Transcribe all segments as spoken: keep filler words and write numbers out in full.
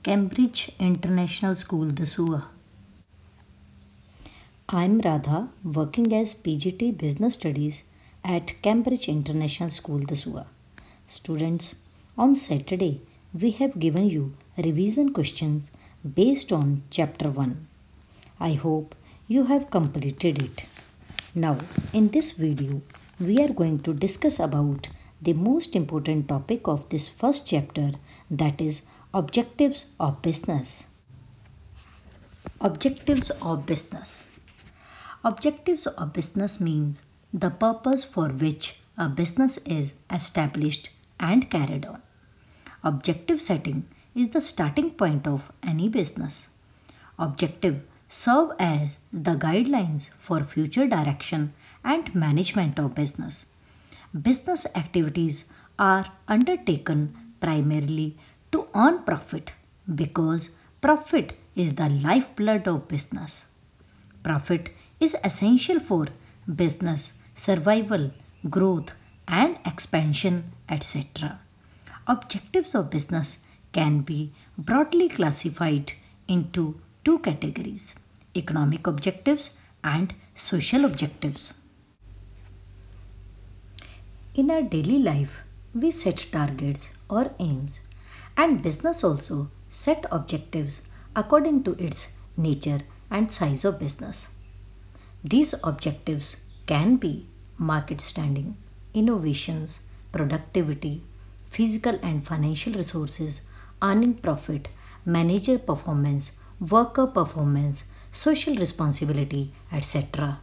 Cambridge International School, Dasua. I'm Radha, working as P G T Business Studies at Cambridge International School, Dasua. Students, on Saturday, we have given you revision questions based on Chapter one. I hope you have completed it. Now, in this video, we are going to discuss about the most important topic of this first chapter, that is objectives of business. Objectives of business. Objectives of business means the purpose for which a business is established and carried on. Objective setting is the starting point of any business. Objective serve as the guidelines for future direction and management of business. Business activities are undertaken primarily to earn profit because profit is the lifeblood of business. Profit is essential for business survival, growth, and expansion, et cetera. Objectives of business can be broadly classified into two categories: economic objectives and social objectives. In our daily life, we set targets or aims, and business also set objectives according to its nature and size of business. These objectives can be market standing, innovations, productivity, physical and financial resources, earning profit, manager performance, worker performance, social responsibility, et cetera.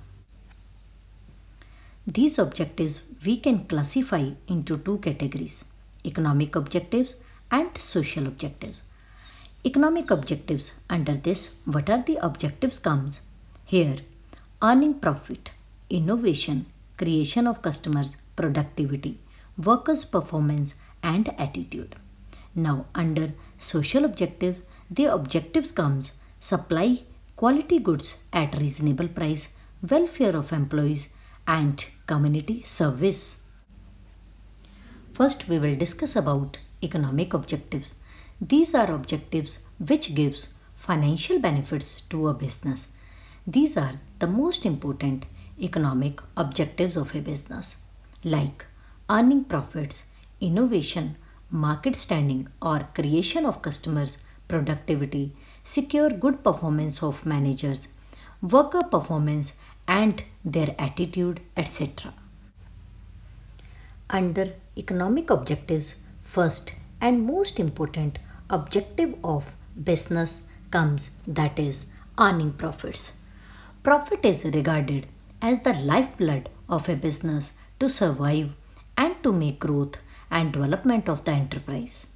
These objectives we can classify into two categories: economic objectives and social objectives. Economic objectives, under this, what are the objectives comes? Here, earning profit, innovation, creation of customers, productivity, workers' performance, and attitude. Now, under social objectives, the objectives comes supply quality goods at reasonable price, welfare of employees, and community service. First, we will discuss about economic objectives. These are objectives which gives financial benefits to a business. These are the most important economic objectives of a business, like earning profits, innovation, market standing or creation of customers, productivity, secure good performance of managers, worker performance and their attitude, et cetera. Under economic objectives, first and most important objective of business comes, that is earning profits. Profit is regarded as the lifeblood of a business to survive and to make growth and development of the enterprise.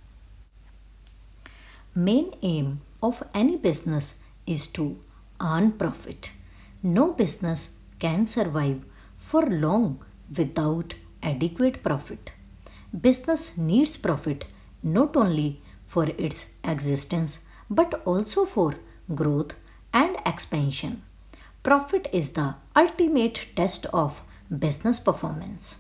Main aim of any business is to earn profit. No business can survive for long without adequate profit. Business needs profit not only for its existence but also for growth and expansion. Profit is the ultimate test of business performance.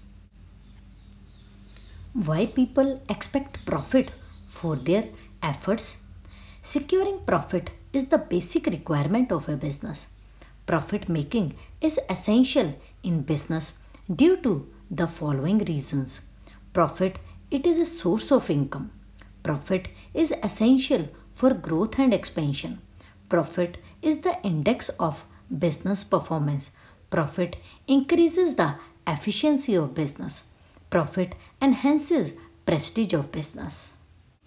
Why people expect profit for their efforts? Securing profit is the basic requirement of a business. Profit making is essential in business due to the following reasons. Profit, it is a source of income. Profit is essential for growth and expansion. Profit is the index of business performance. Profit increases the efficiency of business. Profit enhances prestige of business.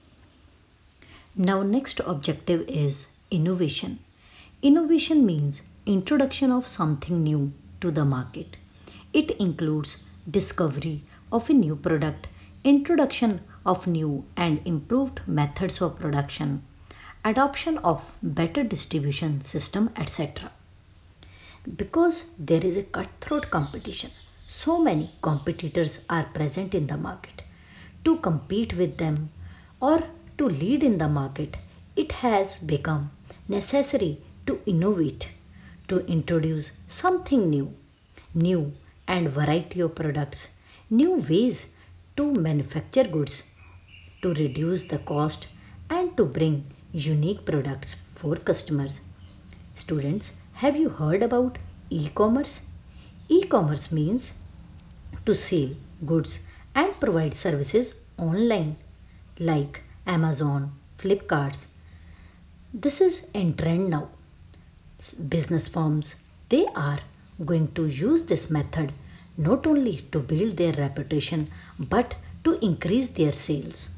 Now, next objective is innovation. Innovation means introduction of something new to the market. It includes discovery of a new product, introduction of new and improved methods of production, adoption of better distribution system, et cetera. Because there is a cutthroat competition, so many competitors are present in the market. To compete with them or to lead in the market, it has become necessary to innovate, to introduce something new, new and variety of products, new ways to manufacture goods, to reduce the cost and to bring unique products for customers. Students, have you heard about e-commerce? E-commerce means to sell goods and provide services online like Amazon, Flipkart. This is in trend now. Business firms, they are going to use this method not only to build their reputation but to increase their sales.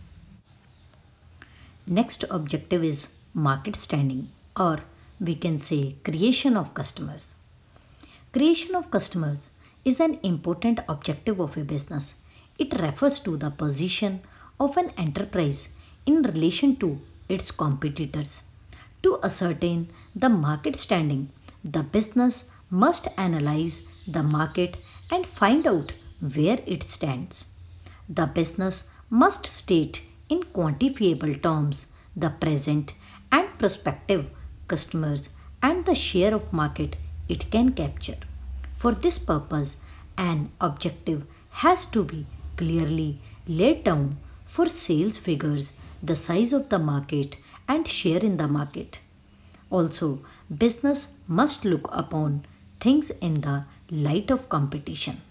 Next objective is market standing, or we can say creation of customers. Creation of customers is an important objective of a business. It refers to the position of an enterprise in relation to its competitors. To ascertain the market standing, the business must analyze the market and find out where it stands. The business must state in quantifiable terms the present and prospective customers and the share of market it can capture. For this purpose, an objective has to be clearly laid down for sales figures, the size of the market, and share in the market. Also, business must look upon things in the light of competition.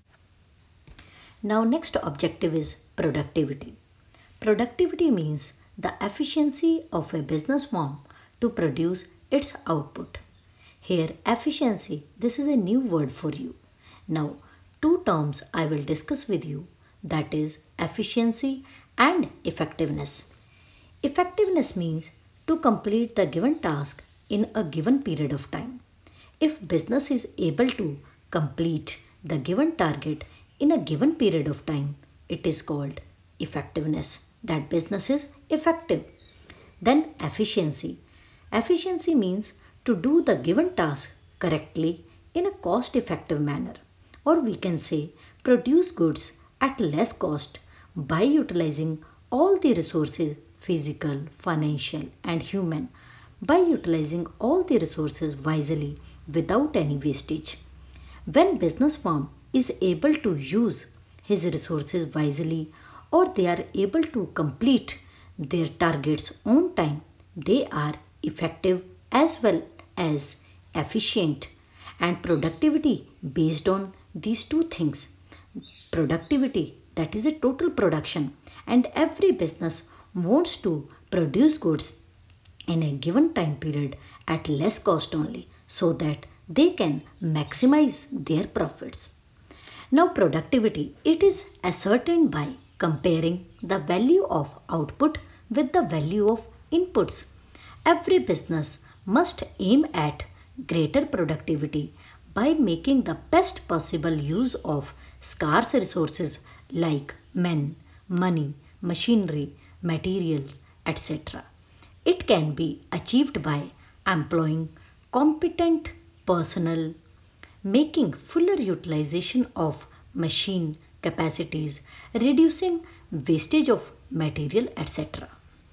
Now, next objective is productivity. Productivity means the efficiency of a business firm to produce its output. Here, efficiency, this is a new word for you. Now, two terms I will discuss with you, that is efficiency and effectiveness. Effectiveness means to complete the given task in a given period of time. If business is able to complete the given target in a given period of time, it is called effectiveness. That business is effective. Then efficiency. Efficiency means to do the given task correctly in a cost-effective manner, or we can say produce goods at less cost by utilizing all the resources, physical, financial and human, by utilizing all the resources wisely without any wastage. When business firm is able to use his resources wisely, or they are able to complete their targets on time, they are effective as well as efficient. And productivity based on these two things. Productivity, that is a total production, and every business wants to produce goods in a given time period at less cost only, so that they can maximize their profits. Now, productivity, it is ascertained by comparing the value of output with the value of inputs. Every business must aim at greater productivity by making the best possible use of scarce resources like men, money, machinery, materials, et cetera. It can be achieved by employing competent personnel, making fuller utilization of machine capacities, reducing wastage of material, et cetera.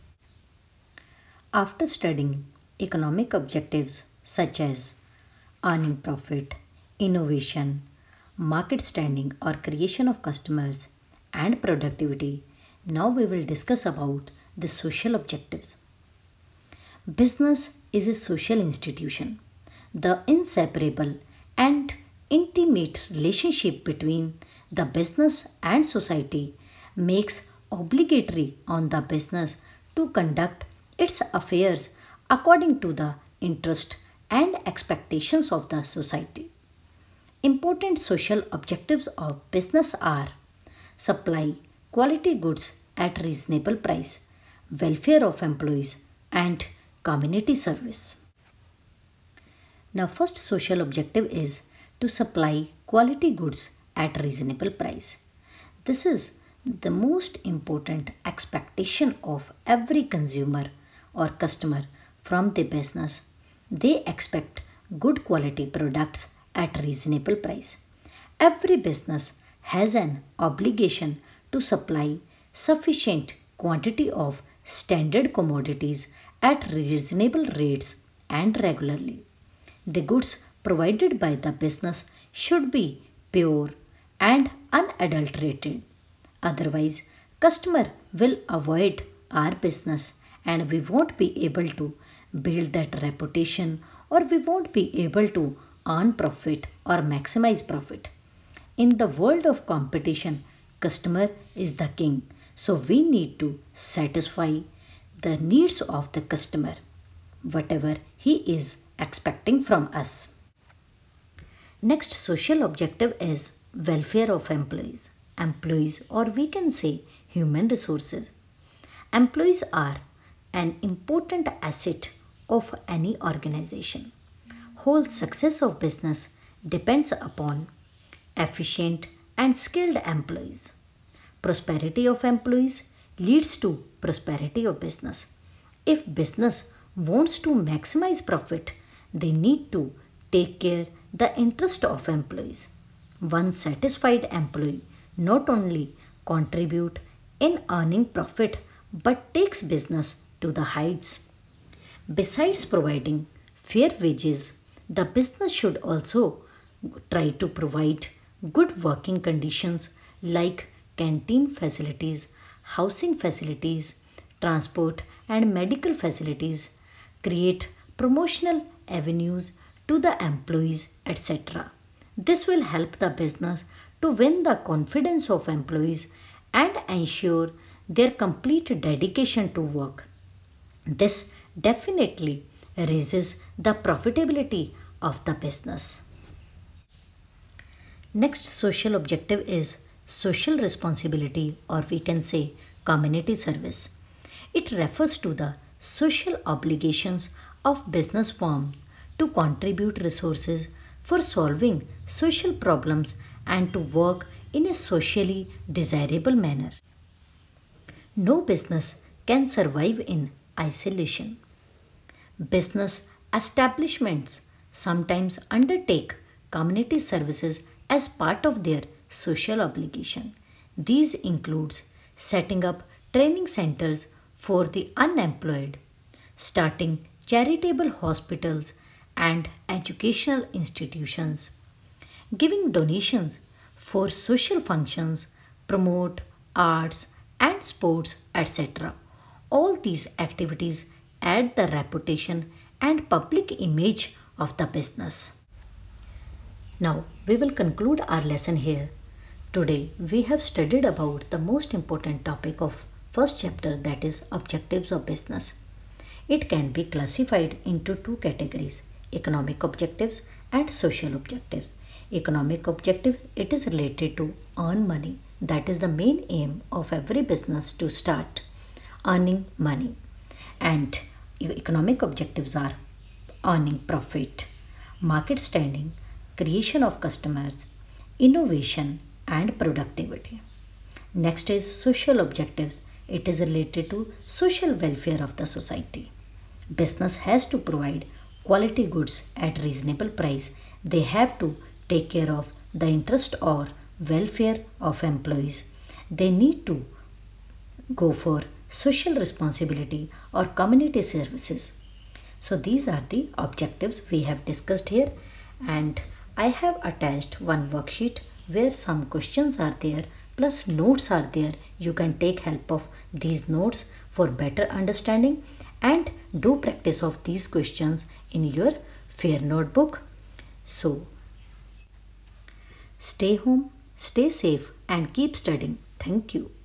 After studying economic objectives such as earning profit, innovation, market standing or creation of customers, and productivity, now we will discuss about the social objectives. Business is a social institution. The inseparable and intimate relationship between the business and society makes obligatory on the business to conduct its affairs according to the interest and expectations of the society. Important social objectives of business are supply quality goods at reasonable price, welfare of employees, and community service. Now, first social objective is to supply quality goods at reasonable price. This is the most important expectation of every consumer or customer from the business. They expect good quality products at reasonable price. Every business has an obligation to supply sufficient quantity of standard commodities at reasonable rates and regularly. The goods provided by the business should be pure and unadulterated. Otherwise, customer will avoid our business and we won't be able to build that reputation, or we won't be able to earn profit or maximize profit. In the world of competition, customer is the king. So we need to satisfy the needs of the customer, whatever he is expecting from us. Next social objective is welfare of employees. Employees, or we can say human resources. Employees are an important asset of any organization. Whole success of business depends upon efficient and skilled employees. Prosperity of employees leads to prosperity of business. If business wants to maximize profit, they need to take care the interest of employees. One satisfied employee not only contribute in earning profit but takes business to the heights. Besides providing fair wages, the business should also try to provide good working conditions like canteen facilities, housing facilities, transport and medical facilities, create promotional avenues to the employees, et cetera. This will help the business to win the confidence of employees and ensure their complete dedication to work. This definitely raises the profitability of the business. Next social objective is social responsibility, or we can say community service. It refers to the social obligations of business firms to contribute resources for solving social problems and to work in a socially desirable manner. No business can survive in isolation. Business establishments sometimes undertake community services as part of their social obligation. These includes setting up training centers for the unemployed, starting charitable hospitals and educational institutions, giving donations for social functions, promote arts and sports, et cetera. All these activities add the reputation and public image of the business. Now we will conclude our lesson here. Today we have studied about the most important topic of first chapter, that is objectives of business. It can be classified into two categories: economic objectives and social objectives. Economic objective, it is related to earn money. That is the main aim of every business, to start earning money. And economic objectives are earning profit, market standing, creation of customers, innovation and productivity. Next is social objectives. It is related to social welfare of the society. Business has to provide quality goods at reasonable price. They have to take care of the interest or welfare of employees. They need to go for social responsibility or community services. So these are the objectives we have discussed here, and I have attached one worksheet where some questions are there plus notes are there. You can take help of these notes for better understanding and do practice of these questions in your fair notebook. So stay home, stay safe and keep studying. Thank you.